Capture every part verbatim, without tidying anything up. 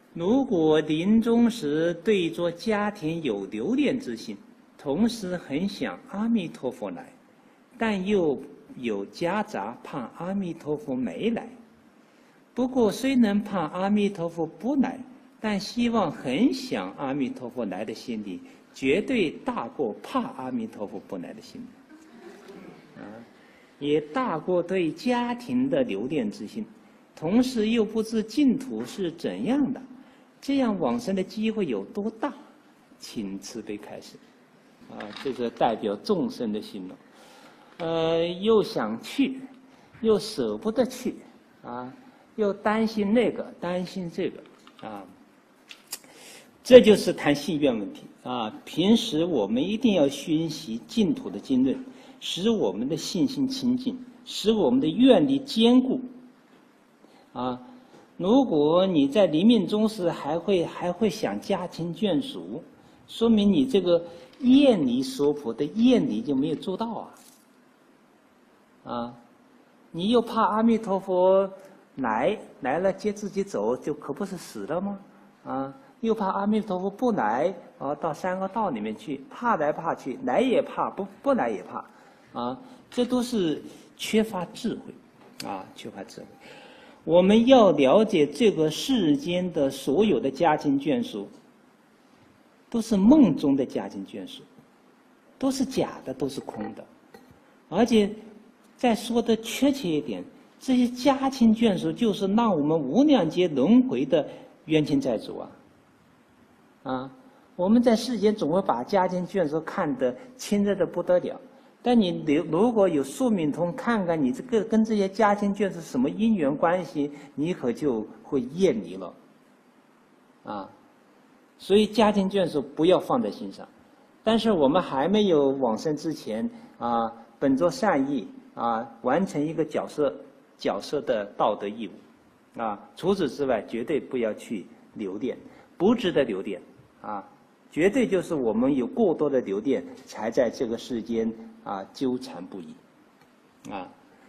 如果临终时对着家庭有留恋之心，同时很想阿弥陀佛来，但又有夹杂怕阿弥陀佛没来。不过虽能怕阿弥陀佛不来，但希望很想阿弥陀佛来的心理，绝对大过怕阿弥陀佛不来的心理，啊，也大过对家庭的留恋之心，同时又不知净土是怎样的，这样往生的机会有多大？请慈悲开示。啊，这个代表众生的心了。呃，又想去，又舍不得去，啊，又担心那个，担心这个，啊，这就是谈信愿问题啊。平时我们一定要熏习净土的经论，使我们的信心清净，使我们的愿力坚固。啊，如果你在临命终时还会还会想家亲眷属，说明你这个愿力所普的愿力就没有做到啊。啊，你又怕阿弥陀佛来来了接自己走，就可不是死了吗？啊，又怕阿弥陀佛不来，啊，到三个道里面去，怕来怕去，来也怕，不不来也怕，啊，这都是缺乏智慧，啊，缺乏智慧。我们要了解这个世间的所有的家亲眷属，都是梦中的家亲眷属，都是假的，都是空的，而且再说的确切一点，这些家亲眷属就是让我们无量劫轮回的冤亲债主啊！啊，我们在世间总会把家亲眷属看得亲热的不得了，但你如果有宿命通，看看你这个跟这些家亲眷属什么因缘关系，你可就会厌离了。啊，所以家亲眷属不要放在心上。但是我们还没有往生之前啊，本着善意啊，完成一个角色角色的道德义务啊。除此之外，绝对不要去留恋，不值得留恋啊。绝对就是我们有过多的留恋，才在这个世间啊纠缠不已啊。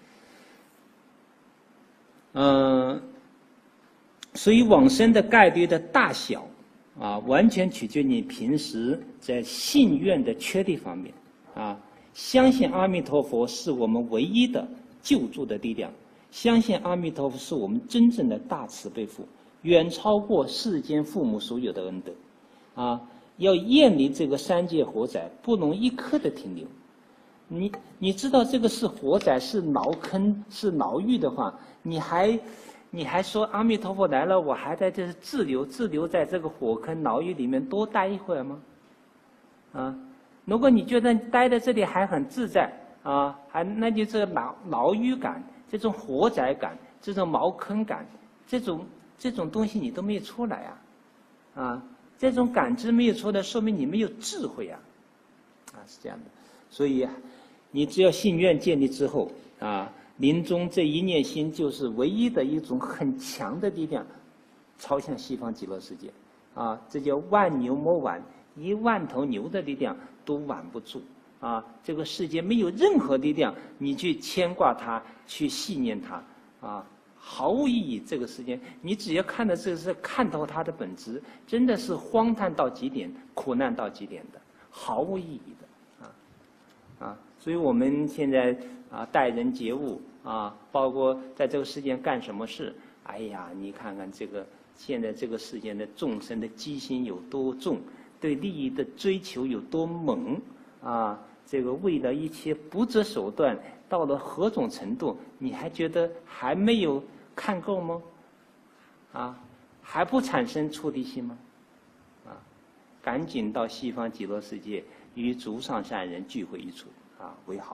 嗯、呃，所以往生的概率的大小啊，完全取决于你平时在信愿的确立方面啊。相信阿弥陀佛是我们唯一的救助的力量，相信阿弥陀佛是我们真正的大慈悲父，远超过世间父母所有的恩德啊。要厌离这个三界火灾，不能一刻的停留。你你知道这个是火灾，是牢坑，是牢狱的话，你还你还说阿弥陀佛来了，我还在这滞留滞留在这个火坑牢狱里面多待一会儿吗？啊，如果你觉得待在这里还很自在啊，还那就这个牢牢狱感，这种火灾感，这种茅坑感，这种这种东西你都没有出来啊，啊。这种感知没有出来，说明你没有智慧啊，啊是这样的。所以，你只要信愿建立之后啊，临终这一念心就是唯一的一种很强的力量，朝向西方极乐世界啊，这叫万牛莫挽，一万头牛的力量都挽不住啊。这个世界没有任何力量，你去牵挂它，去信念它啊。毫无意义。这个世界，你只要看到这个是看透它的本质，真的是荒诞到极点，苦难到极点的，毫无意义的啊啊！所以我们现在啊待人接物啊，包括在这个世界干什么事，哎呀，你看看这个现在这个世界的众生的机心有多重，对利益的追求有多猛啊！这个为了一切不择手段，到了何种程度，你还觉得还没有看够吗？啊，还不产生出离心吗？啊，赶紧到西方极乐世界与诸上善人聚会一处啊，为好。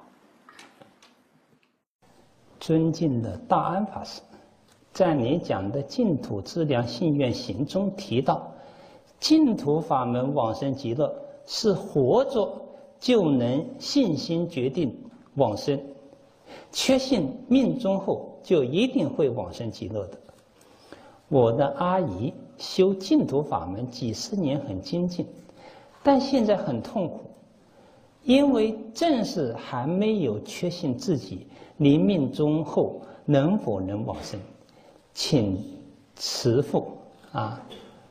尊敬的大安法师，在你讲的净土资粮信愿行中提到，净土法门往生极乐是活着就能信心决定往生，确信命终后就一定会往生极乐的。我的阿姨修净土法门几十年很精进，但现在很痛苦，因为正是还没有确信自己临命终后能否能往生。请慈父啊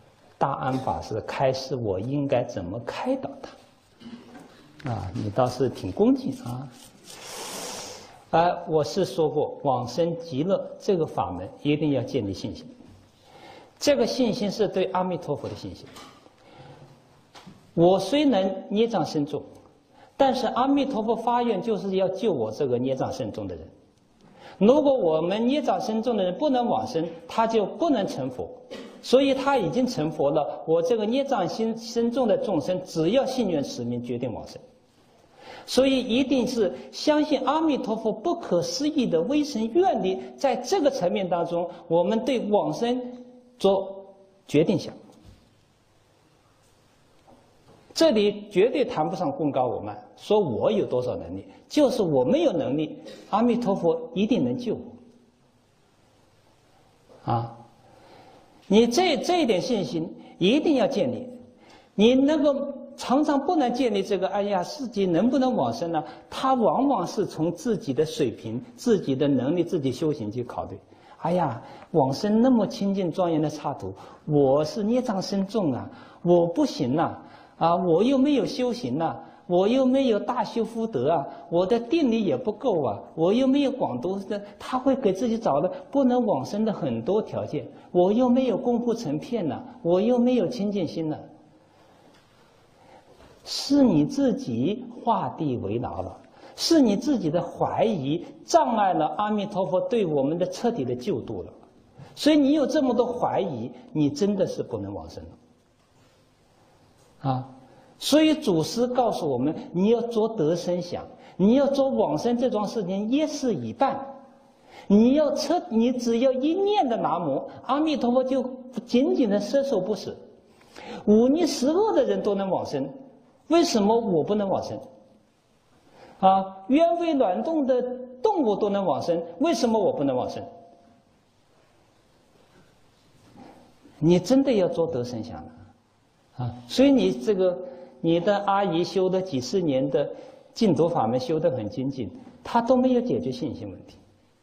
大安法师开示我应该怎么开导他。啊，你倒是挺恭敬啊。啊，我是说过，往生极乐这个法门一定要建立信心。这个信心是对阿弥陀佛的信心。我虽能孽障深重，但是阿弥陀佛发愿就是要救我这个孽障深重的人。如果我们孽障深重的人不能往生，他就不能成佛。所以他已经成佛了，我这个孽障心深重的众生，只要信愿持名，决定往生。所以一定是相信阿弥陀佛不可思议的威神愿力，在这个层面当中，我们对往生做决定想。这里绝对谈不上功高我慢，说我有多少能力，就是我没有能力，阿弥陀佛一定能救我。啊，你这这一点信心一定要建立。你那个常常不能建立这个，哎呀，自己能不能往生呢？他往往是从自己的水平、自己的能力、自己修行去考虑。哎呀，往生那么清净庄严的刹土，我是孽障深重啊，我不行啊。啊，我又没有修行呐、啊，我又没有大修福德啊，我的定力也不够啊，我又没有广度的，他会给自己找的不能往生的很多条件，我又没有功夫成片呐、啊，我又没有清净心呐、啊，是你自己画地为牢了，是你自己的怀疑障碍了阿弥陀佛对我们的彻底的救度了，所以你有这么多怀疑，你真的是不能往生了。啊，所以祖师告诉我们，你要做得生想，你要做往生这桩事情，一事已办。你要彻，你只要一念的南无阿弥陀佛，就紧紧的摄受不舍。五逆十恶的人都能往生，为什么我不能往生？啊，冤非卵动的动物都能往生，为什么我不能往生？你真的要做得生想了。啊，所以你这个你的阿姨修的几十年的净土法门修得很精进，她都没有解决信心问题。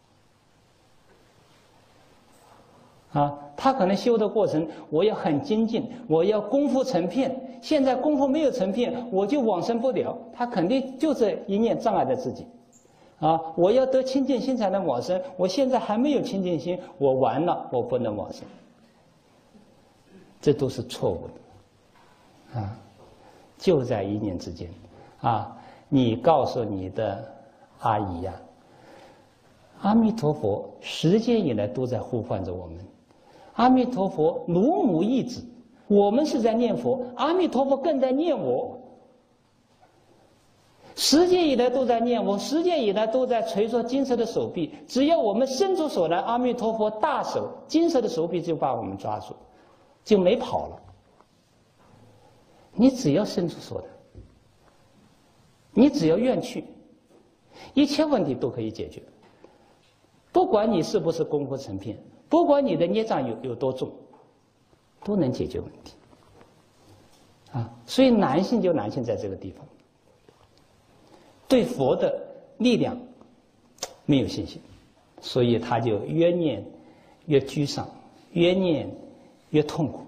啊，她可能修的过程，我要很精进，我要功夫成片，现在功夫没有成片，我就往生不了。她肯定就这一念障碍着自己。啊，我要得清净心才能往生，我现在还没有清净心，我完了，我不能往生。这都是错误的。啊，就在一念之间，啊，你告诉你的阿姨呀、啊，阿弥陀佛时间以来都在呼唤着我们，阿弥陀佛如母一子，我们是在念佛，阿弥陀佛更在念我，时间以来都在念我，时间以来都在捶着金色的手臂，只要我们伸出手来，阿弥陀佛大手金色的手臂就把我们抓住，就没跑了。你只要伸出手来，你只要愿去，一切问题都可以解决。不管你是不是功夫成片，不管你的孽障有有多重，都能解决问题。啊，所以男性就男性在这个地方，对佛的力量没有信心，所以他就越念越沮丧，越念越痛苦。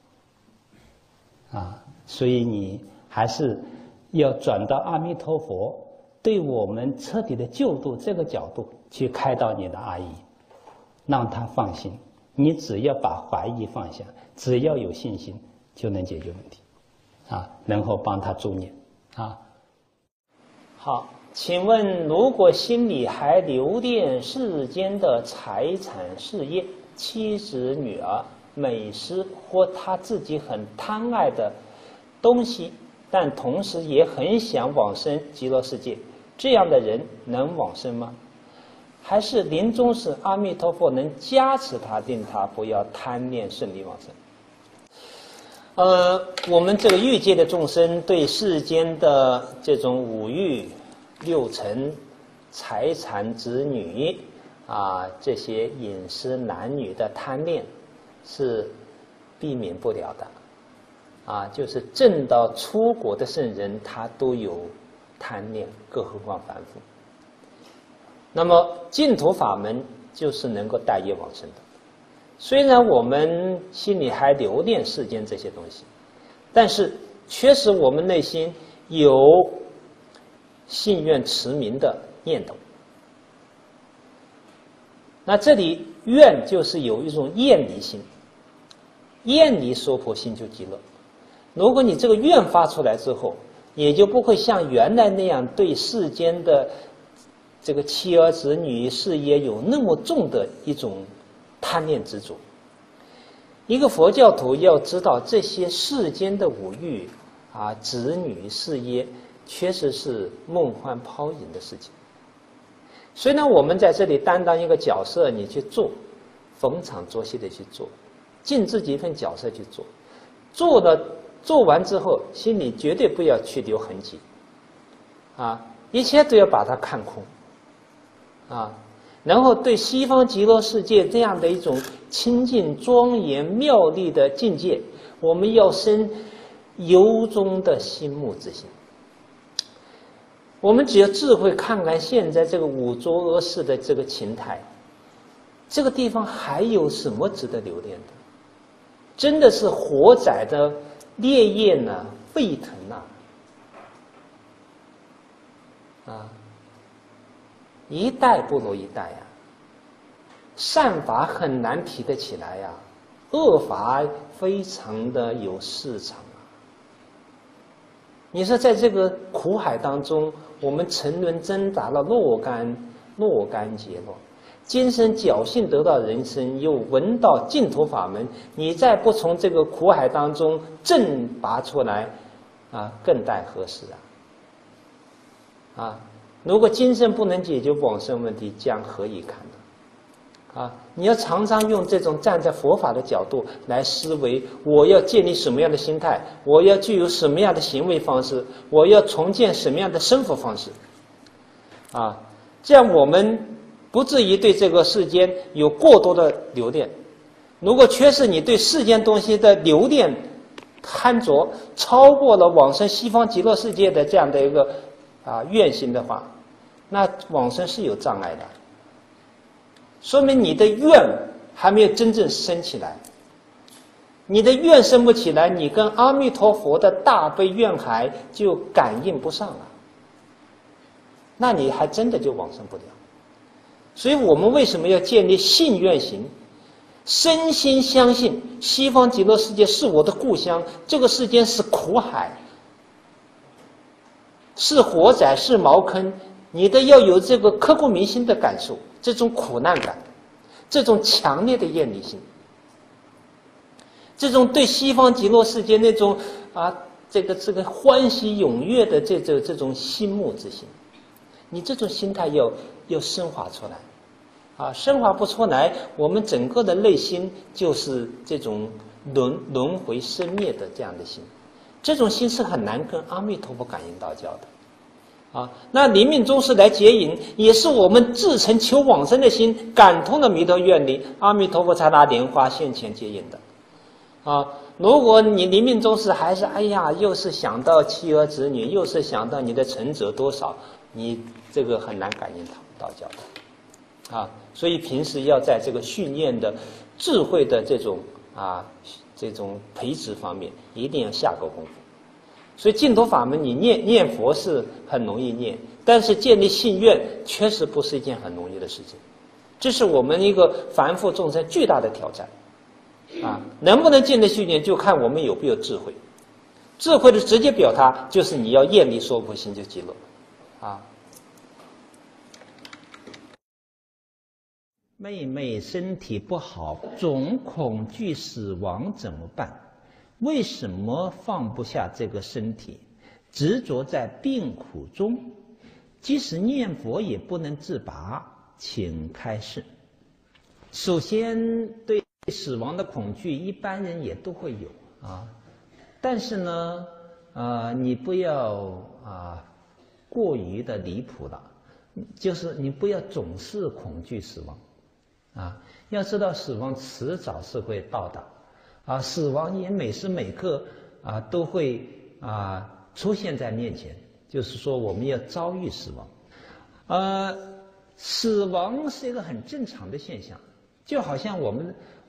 啊。所以你还是要转到阿弥陀佛对我们彻底的救度这个角度去开导你的阿姨，让她放心。你只要把怀疑放下，只要有信心，就能解决问题，啊，然后帮她助念，啊。 好，请问，如果心里还留恋世间的财产、事业、妻子、女儿、美食或他自己很贪爱的东西，但同时也很想往生极乐世界，这样的人能往生吗？还是临终时阿弥陀佛能加持他，令他不要贪恋顺利往生？呃，我们这个欲界的众生对世间的这种五欲、六尘、财产、子女啊，这些饮食、男女的贪恋是避免不了的。啊，就是证到出国的圣人，他都有贪念，更何况凡夫。那么净土法门就是能够带业往生的， 虽然我们心里还留恋世间这些东西，但是确实我们内心有信愿持名的念头。那这里愿就是有一种厌离心，厌离娑婆心就极乐。如果你这个愿发出来之后，也就不会像原来那样对世间的这个妻儿子女事业有那么重的一种贪恋执着。一个佛教徒要知道，这些世间的五欲啊、子女事业，确实是梦幻泡影的事情。虽然我们在这里担当一个角色，你去做，逢场作戏的去做，尽自己一份角色去做，做了做完之后，心里绝对不要去留痕迹，啊，一切都要把它看空，啊，然后对西方极乐世界这样的一种清净庄严妙丽的境界，我们要生由衷的心慕之心。我们只有智慧看看现在这个五浊恶世的这个情态，这个地方还有什么值得留恋的？真的是火载的烈焰呐、啊，沸腾呐、啊，啊，一代不如一代呀、啊，善法很难提得起来呀、啊，恶法非常的有市场啊。你说在这个苦海当中，我们沉沦挣扎了若干若干劫了，今生侥幸得到人生，又闻到净土法门，你再不从这个苦海当中正拔出来，啊，更待何时啊？啊，如果今生不能解决往生问题，将何以堪呢？啊，你要常常用这种站在佛法的角度来思维，我要建立什么样的心态，我要具有什么样的行为方式，我要重建什么样的生活方式，啊，这样我们不至于对这个世间有过多的留恋。如果缺失你对世间东西的留恋贪着，超过了往生西方极乐世界的这样的一个啊愿心的话，那往生是有障碍的。说明你的愿还没有真正升起来，你的愿升不起来，你跟阿弥陀佛的大悲愿海就感应不上了，那你还真的就往生不了。所以我们为什么要建立信愿行，深心相信西方极乐世界是我的故乡，这个世间是苦海，是火灾，是茅坑，你的要有这个刻骨铭心的感受，这种苦难感，这种强烈的厌离心，这种对西方极乐世界那种啊这个这个欢喜踊跃的这这这种心慕之心，你这种心态要要升华出来，啊，升华不出来，我们整个的内心就是这种轮轮回生灭的这样的心，这种心是很难跟阿弥陀佛感应道交的。啊，那临命终时来接引，也是我们至诚求往生的心感通了弥陀愿力，阿弥陀佛才拿莲花现前接引的。啊，如果你临命终时还是哎呀，又是想到妻儿子女，又是想到你的存折多少，你这个很难感应道交的。啊，所以平时要在这个训练的智慧的这种啊这种培植方面，一定要下够功夫。所以净土法门，你念念佛是很容易念，但是建立信愿确实不是一件很容易的事情，这是我们一个凡夫众生巨大的挑战。啊，能不能建立信愿，就看我们有没有智慧。智慧的直接表达就是你要厌离娑婆心就极乐。啊，妹妹身体不好，总恐惧死亡怎么办？为什么放不下这个身体，执着在病苦中，即使念佛也不能自拔？请开示。首先，对死亡的恐惧，一般人也都会有啊，但是呢，呃，你不要啊过于的离谱了，就是你不要总是恐惧死亡啊，要知道死亡迟早是会到的。啊，死亡也每时每刻啊都会啊出现在面前，就是说我们要遭遇死亡。呃，死亡是一个很正常的现象，就好像我们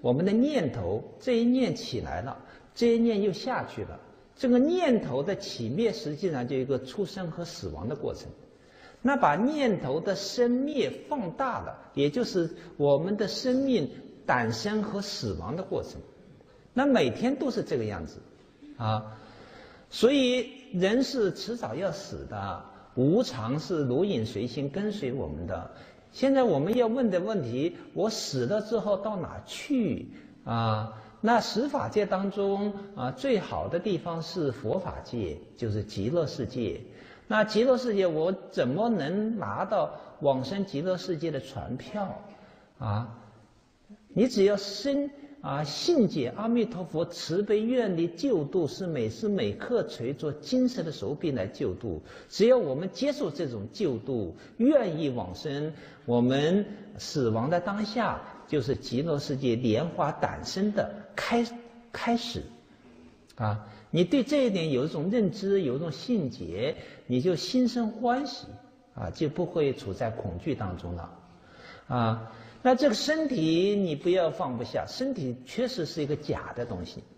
我们的念头这一念起来了，这一念又下去了。这个念头的起灭，实际上就一个出生和死亡的过程。那把念头的生灭放大了，也就是我们的生命诞生和死亡的过程。那每天都是这个样子，啊，所以人是迟早要死的，无常是如影随形跟随我们的。现在我们要问的问题，我死了之后到哪去啊？那十法界当中啊，最好的地方是佛法界，就是极乐世界。那极乐世界我怎么能拿到往生极乐世界的船票啊？你只要生啊信解阿弥陀佛慈悲愿力救度，是每时每刻垂着金色的手臂来救度。只要我们接受这种救度，愿意往生，我们死亡的当下就是极乐世界莲花诞生的开开始啊！你对这一点有一种认知，有一种信解，你就心生欢喜啊，就不会处在恐惧当中了啊。那这个身体你不要放不下，身体确实是一个假的东西，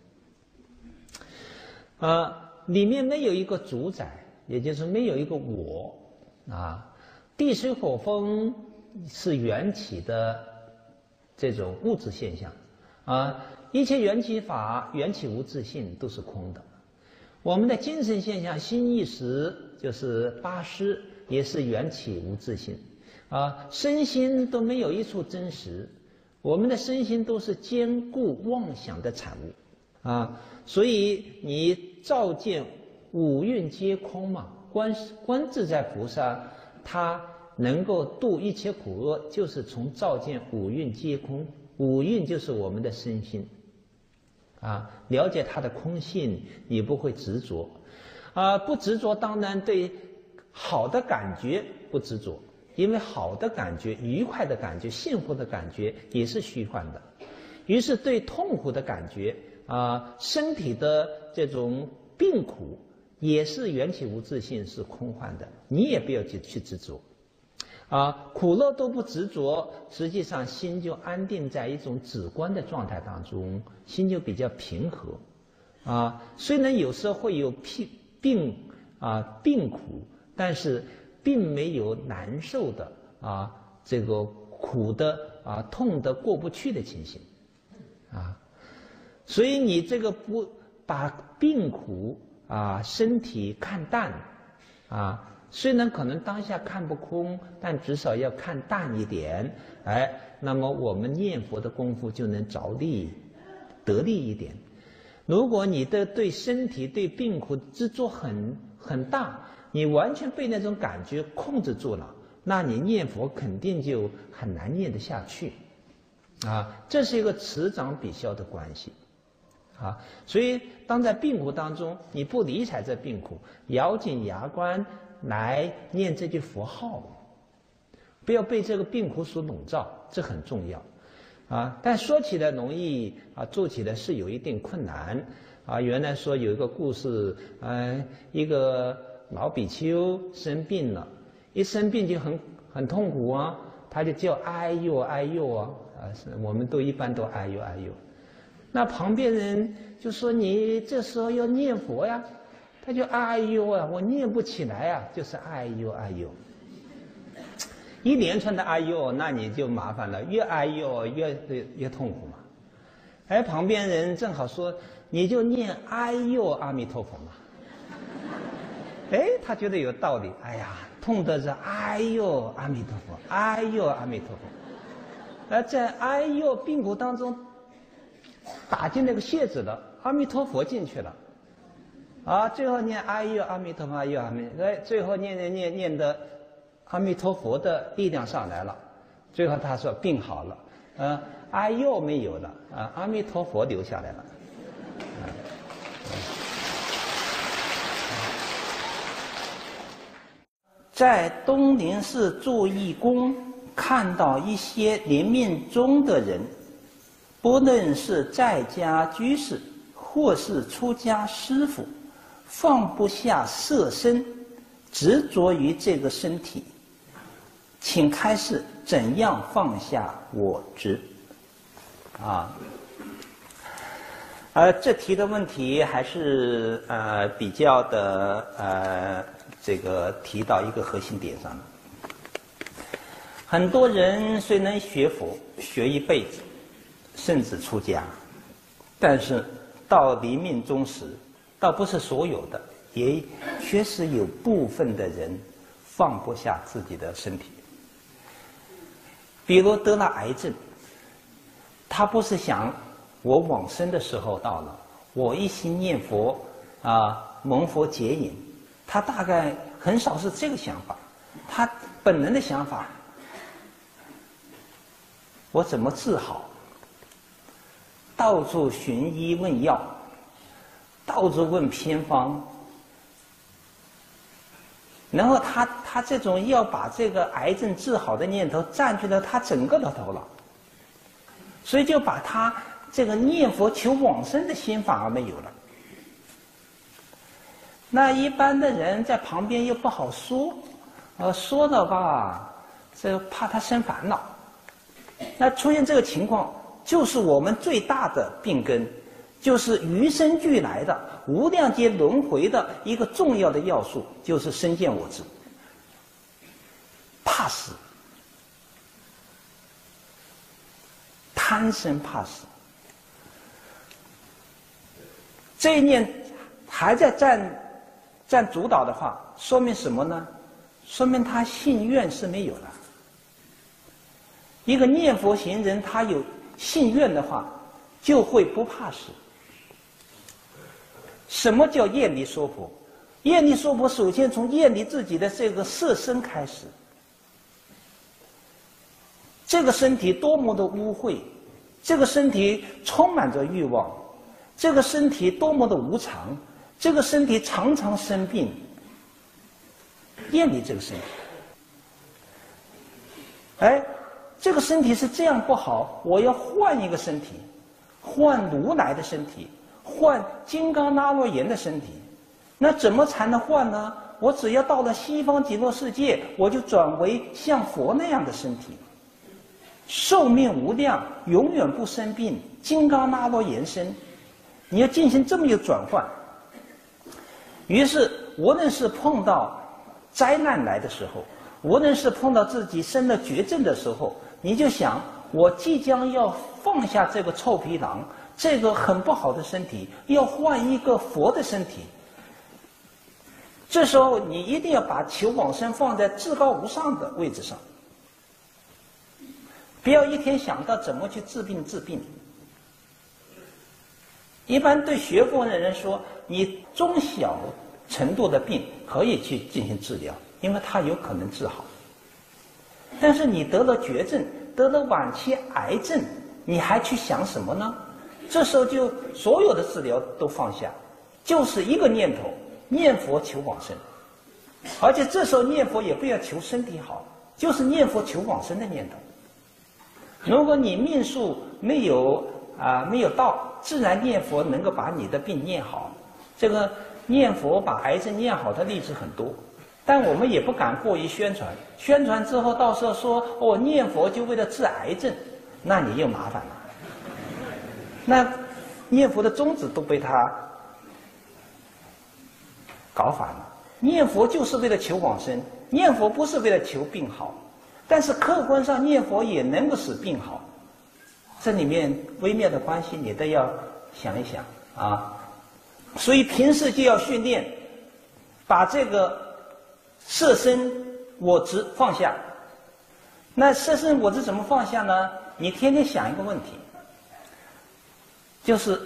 啊，里面没有一个主宰，也就是没有一个我啊。地水火风是缘起的这种物质现象啊，一切缘起法，缘起无自性，都是空的。我们的精神现象，心意识就是八识，也是缘起无自性。啊，身心都没有一处真实，我们的身心都是坚固妄想的产物，啊，所以你照见五蕴皆空嘛，观观自在菩萨，他能够度一切苦厄，就是从照见五蕴皆空，五蕴就是我们的身心，啊，了解它的空性，你不会执着，啊，不执着，当然对好的感觉不执着。因为好的感觉、愉快的感觉、幸福的感觉也是虚幻的，于是对痛苦的感觉啊，身体的这种病苦也是缘起无自性，是空幻的，你也不要去去执着啊，苦乐都不执着，实际上心就安定在一种止观的状态当中，心就比较平和啊。虽然有时候会有病病啊病苦，但是并没有难受的啊，这个苦的啊，痛的过不去的情形，啊，所以你这个不把病苦啊，身体看淡，啊，虽然可能当下看不空，但至少要看淡一点，哎，那么我们念佛的功夫就能着力得力一点。如果你的对身体对病苦执着很很大，你完全被那种感觉控制住了，那你念佛肯定就很难念得下去，啊，这是一个此长彼消的关系，啊，所以当在病苦当中，你不理睬这病苦，咬紧牙关来念这句佛号，不要被这个病苦所笼罩，这很重要，啊，但说起来容易啊，做起来是有一定困难，啊，原来说有一个故事，嗯、呃，一个老比丘生病了，一生病就很很痛苦啊，他就叫哎呦哎呦啊，啊，我们都一般都哎呦哎呦。那旁边人就说你这时候要念佛呀，他就哎呦啊，我念不起来啊，就是哎呦哎呦。一连串的哎呦，那你就麻烦了，越哎呦越越越痛苦嘛。哎，旁边人正好说，你就念哎呦阿弥陀佛嘛。哎，他觉得有道理。哎呀，痛的是哎呦阿弥陀佛，哎呦阿弥陀佛。而在哎呦病苦当中，打进那个穴子了，阿弥陀佛进去了。啊，最后念哎呦阿弥陀佛，哎呦阿弥，哎，最后念念念念的，阿弥陀佛的力量上来了。最后他说病好了，呃，哎呦没有了，啊，阿弥陀佛留下来了。啊在东林寺做义工，看到一些临命终的人，不论是在家居士或是出家师父，放不下色身，执着于这个身体，请开示怎样放下我执。 啊。呃，这提的问题还是呃比较的呃这个提到一个核心点上的。很多人虽能学佛学一辈子，甚至出家，但是到临命终时，倒不是所有的，也确实有部分的人放不下自己的身体。比如得了癌症，他不是想我往生的时候到了，我一心念佛啊，蒙佛接引，他大概很少是这个想法。他本能的想法，我怎么治好？到处寻医问药，到处问偏方，然后他他这种要把这个癌症治好的念头占据了他整个的头脑，所以就把他这个念佛求往生的心反而没有了。那一般的人在旁边又不好说，呃，说的吧，这怕他生烦恼。那出现这个情况，就是我们最大的病根，就是与生俱来的无量劫轮回的一个重要的要素，就是身见我执，怕死，贪生怕死。这一念还在占占主导的话，说明什么呢？说明他信愿是没有的。一个念佛行人，他有信愿的话，就会不怕死。什么叫厌离娑婆？厌离娑婆，首先从厌离自己的这个色身开始。这个身体多么的污秽，这个身体充满着欲望，这个身体多么的无常，这个身体常常生病，厌离这个身体。哎，这个身体是这样不好，我要换一个身体，换如来的身体，换金刚拉罗延的身体。那怎么才能换呢？我只要到了西方极乐世界，我就转为像佛那样的身体，寿命无量，永远不生病，金刚拉罗延身。你要进行这么一个转换。于是无论是碰到灾难来的时候，无论是碰到自己生了绝症的时候，你就想，我即将要放下这个臭皮囊，这个很不好的身体，要换一个佛的身体。这时候你一定要把求往生放在至高无上的位置上，不要一天想到怎么去治病治病。一般对学佛的人说，你中小程度的病可以去进行治疗，因为它有可能治好。但是你得了绝症，得了晚期癌症，你还去想什么呢？这时候就所有的治疗都放下，就是一个念头，念佛求往生。而且这时候念佛也不要求身体好，就是念佛求往生的念头。如果你命数没有啊、呃、没有到，自然念佛能够把你的病念好。这个念佛把癌症念好的例子很多，但我们也不敢过于宣传。宣传之后，到时候说哦，念佛就为了治癌症，那你又麻烦了。那念佛的宗旨都被他搞反了。念佛就是为了求往生，念佛不是为了求病好。但是客观上念佛也能够使病好，这里面微妙的关系你都要想一想啊。所以平时就要训练，把这个色身我执放下。那色身我执怎么放下呢？你天天想一个问题，就是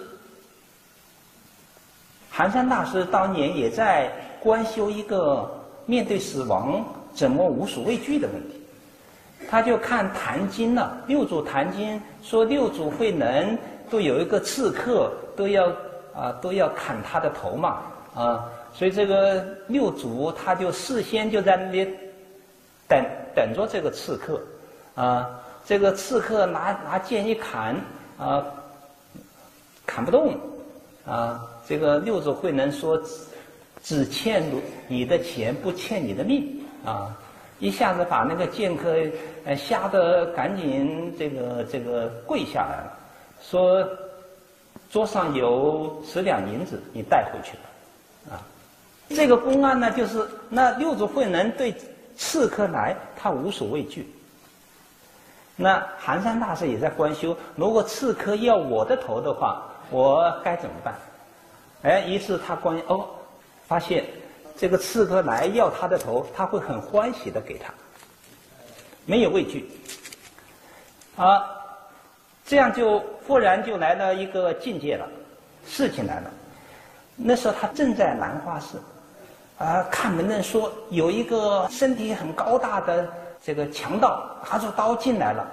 寒山大师当年也在观修一个面对死亡怎么无所畏惧的问题。他就看《坛经》了，六祖坛经说六祖慧能都有一个刺客，都要啊都要砍他的头嘛啊，所以这个六祖他就事先就在那里等等着这个刺客啊，这个刺客拿拿剑一砍啊，砍不动啊，这个六祖慧能说只欠你的钱，不欠你的命啊。一下子把那个剑客呃吓得赶紧这个这个跪下来了， 说桌上有十两银子，你带回去吧。啊，这个公案呢，就是那六祖慧能对刺客来，他无所畏惧。那寒山大师也在观修，如果刺客要我的头的话，我该怎么办？哎，于是他观哦，发现这个刺客来要他的头，他会很欢喜的给他，没有畏惧。啊，这样就忽然就来了一个境界了，事情来了。那时候他正在兰花寺，啊，看门人说有一个身体很高大的这个强盗拿着刀进来了。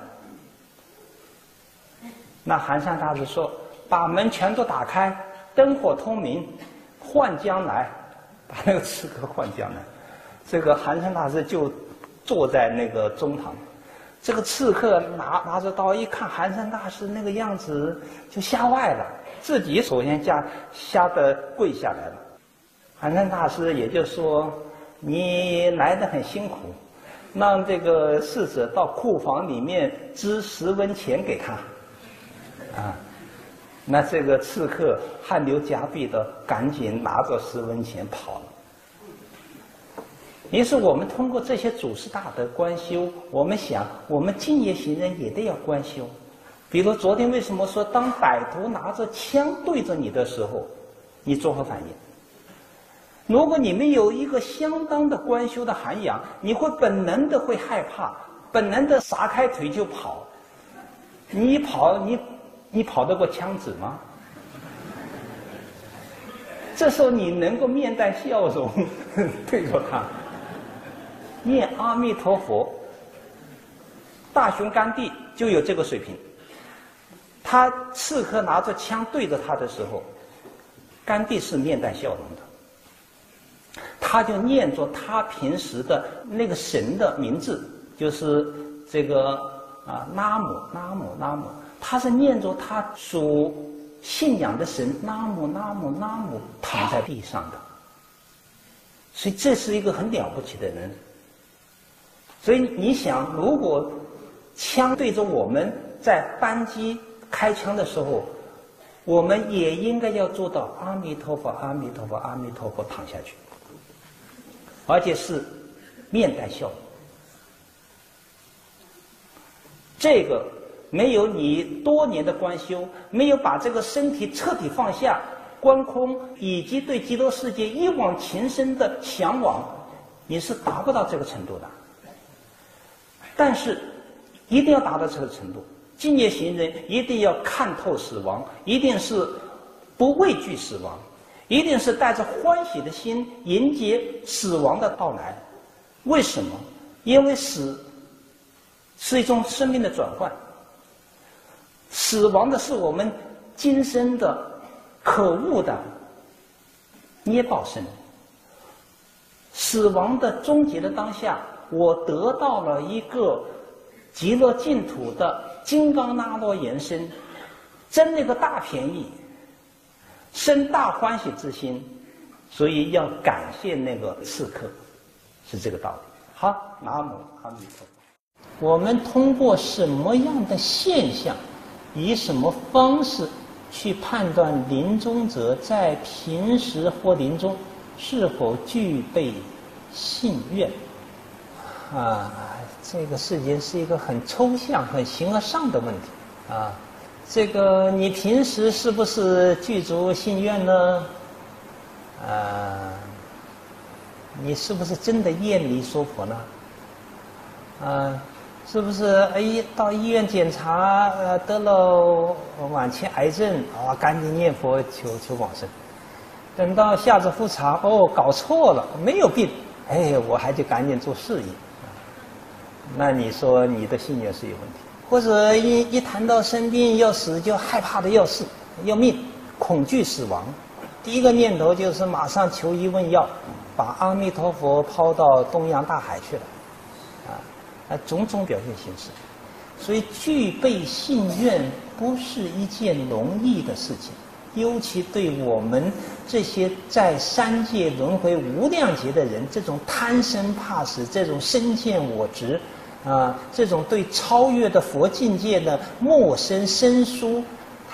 那寒山大师说：“把门全都打开，灯火通明，唤将来，把那个刺客唤将来。”这个寒山大师就坐在那个中堂，这个刺客拿拿着刀一看寒山大师那个样子，就吓坏了，自己首先吓吓得跪下来了。寒山大师也就说：“你来得很辛苦，让这个侍者到库房里面支十文钱给他。”啊，那这个刺客汗流浃背的，赶紧拿着十文钱跑了。于是我们通过这些祖师大德观修，我们想，我们净业行人也得要观修。比如昨天为什么说，当歹徒拿着枪对着你的时候，你作何反应？如果你没有一个相当的观修的涵养，你会本能的会害怕，本能的撒开腿就跑。你一跑，你你跑得过枪子吗？这时候你能够面带笑容对着他念阿弥陀佛。大雄甘地就有这个水平，他刺客拿着枪对着他的时候，甘地是面带笑容的，他就念着他平时的那个神的名字，就是这个啊南无南无南无，他是念着他所信仰的神南无南无南无躺在地上的，所以这是一个很了不起的人。所以你想，如果枪对着我们在扳机开枪的时候，我们也应该要做到阿弥陀佛阿弥陀佛阿弥陀佛躺下去，而且是面带笑容。这个没有你多年的观修，没有把这个身体彻底放下观空，以及对极乐世界一往情深的向往，你是达不到这个程度的。但是一定要达到这个程度，净业行人一定要看透死亡，一定是不畏惧死亡，一定是带着欢喜的心迎接死亡的到来。为什么？因为死是一种生命的转换，死亡的是我们今生的可恶的捏报身。死亡的终结的当下，我得到了一个极乐净土的金刚那罗延伸，争那个大便宜，生大欢喜之心，所以要感谢那个刺客，是这个道理。好，南无阿弥陀佛。我们通过什么样的现象，以什么方式去判断临终者在平时或临终是否具备信愿？啊，这个事情是一个很抽象、很形而上的问题啊。这个你平时是不是具足信愿呢？啊，你是不是真的厌离娑婆呢？啊，是不是哎到医院检查呃得了晚期癌症啊，赶紧念佛求求往生。等到下次复查，哦，搞错了，没有病，哎，我还得赶紧做事业。那你说你的信念是有问题，或者一一谈到生病要死就害怕的要死要命，恐惧死亡，第一个念头就是马上求医问药，把阿弥陀佛抛到东洋大海去了，啊，啊种种表现形式。所以具备信愿不是一件容易的事情，尤其对我们这些在三界轮回无量劫的人，这种贪生怕死，这种身见我执。啊，这种对超越的佛境界的陌生生疏，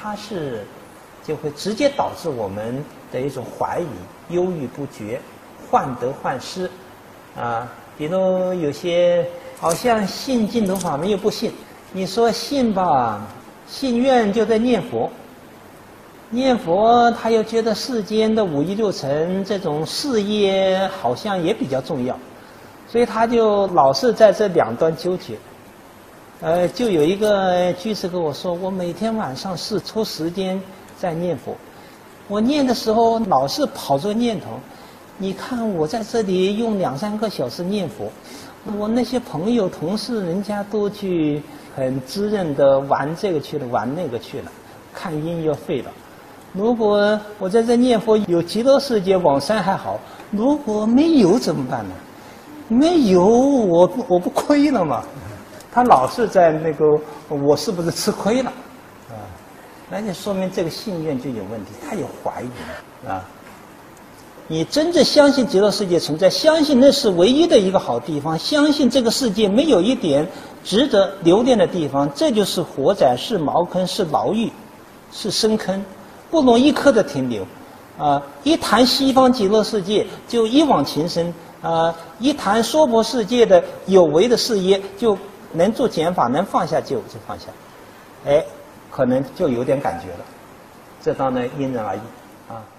它是就会直接导致我们的一种怀疑、忧郁不决、患得患失啊。比如有些好像信净土法门又不信，你说信吧，信愿就在念佛。念佛，他又觉得世间的五欲六尘这种事业好像也比较重要，所以他就老是在这两端纠结。呃，就有一个居士跟我说，我每天晚上是抽时间在念佛，我念的时候老是跑这个念头。你看我在这里用两三个小时念佛，我那些朋友同事人家都去很滋润的玩这个去了，玩那个去了，看音乐废了。如果我在这念佛，有极乐世界往生还好，如果没有怎么办呢？没有我我不亏了吗？他老是在那个我是不是吃亏了啊？那就说明这个信愿就有问题，他有怀疑啊。你真正相信极乐世界存在，相信那是唯一的一个好地方，相信这个世界没有一点值得留恋的地方，这就是火宅，是茅坑，是牢狱，是深坑，不容一刻的停留。啊、呃，一谈西方极乐世界就一往情深，啊、呃，一谈娑婆世界的有为的事业，就能做减法，能放下就就放下，哎，可能就有点感觉了。这当然因人而异啊。